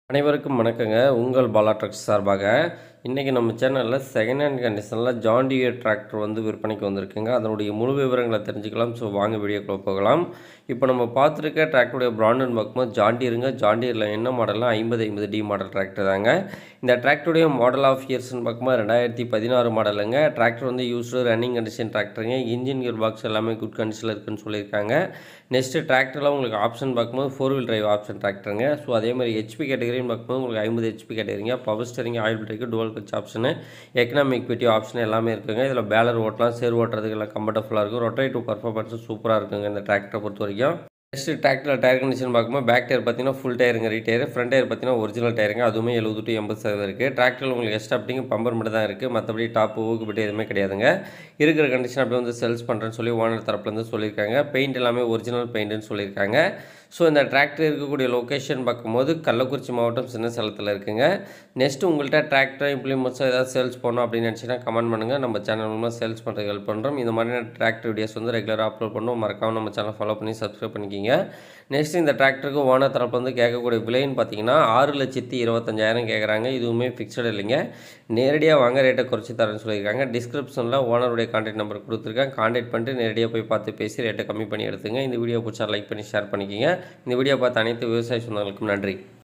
அனைவருக்கும் வணக்கங்க. உங்கள் பாலா ட்ரக்ஸ் சார்பாக இன்றைக்கி நம்ம சேனலில் செகண்ட் ஹேண்ட் கண்டிஷனில் ஜான் டியர் டிராக்டர் வந்து விற்பனைக்கு வந்திருக்குங்க. அதனுடைய முழு விவரங்களை தெரிஞ்சுக்கலாம். ஸோ வாங்க வீடியோக்குள்ளே போகலாம். இப்போ நம்ம பார்த்துருக்க டிராக்டருடைய பிராண்டுன்னு பார்க்கும்போது ஜான் டியருங்க. ஜான் டியரில் என்ன மாடல்னா 50D மாடல் டிராக்டர் தாங்க. இந்த டிராக்டருடைய மாடல் ஆஃப் இயர்ஸ்ன்னு பார்க்கும்போது 2016 மாடலுங்க. டிராக்டர் வந்து யூஸ்டு ரன்னிங் கண்டிஷன் டிராக்டருங்க. இன்ஜின் கியர் பாக்ஸ் எல்லாமே குட் கண்டிஷனில் இருக்குன்னு சொல்லியிருக்காங்க. நெக்ஸ்ட்டு டிராக்டரில் உங்களுக்கு ஆப்ஷன் பார்க்கும்போது 4 வீல் டிரைவ் ஆப்ஷன் டிராக்டருங்க. ஸோ அதே மாதிரி ஹெச்பி கேட்டகரின்னு பார்க்கும்போது உங்களுக்கு 50 ஹெச்பி கேட்டகரிங்க. Power steering, oil brake, dual clutch option, economic PT option எல்லாமே இருக்குங்க. இதில் பேலர் ஓட்டலாம், சேர் ஓட்டுறதுக்கு எல்லாம் கம்ஃபர்டபுளாக இருக்கும். ரொட்டேட்டிவ் பர்ஃபார்மன்ஸும் சூப்பராக இருக்குங்க இந்த டிராக்டரை பொறுத்த வரைக்கும். நெக்ஸ்ட் டிராக்டரில் டயர் கண்டிஷன் பார்க்கும்போது பேக் டயர் பார்த்தீங்கன்னா ஃபுல் டயருங்க, ரீ டயர். ஃப்ரண்ட் டயர் பார்த்தீங்கன்னா ஒரிஜினல் டயருங்க. அதுவுமே 70 to 80% இருக்குது. டிராக்டரில் உங்களுக்கு எக்ஸ்ட்ரா அப்படிங்க பம்பர் மட்டும் தான் இருக்குது. மற்றபடி டாப்பு ஊக்குப்பட்டு எதுவுமே கிடையாதுங்க. இருக்கிற கண்டிஷன் அப்படியே வந்து சேல்ஸ் பண்ணுறேன்னு சொல்லி ஓனர் தரப்புலேருந்து சொல்லியிருக்காங்க. பெயிண்ட் எல்லாமே ஒரிஜினல் பெயிண்ட்டுன்னு சொல்லியிருக்காங்க. ஸோ இந்த டிராக்டர் இருக்கக்கூடிய லொக்கேஷன் பார்க்கும்போது கள்ளக்குறிச்சி மாவட்டம் சின்ன சேலத்தில் இருக்குங்க. நெக்ஸ்ட்டு உங்கள்கிட்ட டிராக்டர் இம்ப்ளிமெண்ட்ஸாக ஏதாவது சேல்ஸ் பண்ணணும் அப்படின்னு நினச்சிங்கன்னா கமெண்ட் பண்ணுங்கள். நம்ம சேனல் மூலமாக சேல்ஸ் பண்ணுறதுக்கு ஹெல்ப் பண்ணுறோம். இந்த மாதிரியான டிராக்டர் வீடியோஸ் வந்து ரெகுலராக அப்லோட் பண்ணுவோம். மறக்காமல் நம்ம சேனல் ஃபாலோ பண்ணி சப்ஸ்கிரைப் பண்ணிக்கிங்க. நெக்ஸ்ட் இந்த டிராக்டருக்கு ஓனர் தரப்பு வந்து கேட்கக்கூடிய விலைன்னு பார்த்தீங்கன்னா 6,25,000 கேட்குறாங்க. இதுவுமே ஃபிக்ஸட் இல்லைங்க. நேரடியாக வாங்க ரேட்டை குறைச்சி தரேன்னு சொல்லியிருக்காங்க. டிஸ்கிரிப்ஷனில் ஓனருடைய கான்டாக்ட் நம்பர் கொடுத்துருக்கேன். கான்டாக்ட் பண்ணிட்டு நேரடியாக போய் பார்த்து பேசி ரேட்டை கம்மி பண்ணி எடுத்துங்க. இந்த வீடியோ பிடிச்சா லைக் பண்ணி ஷேர் பண்ணிக்கிங்க. இந்த வீடியோ பார்த்த அனைத்து விவசாய சொந்தங்களுக்கும் நன்றி.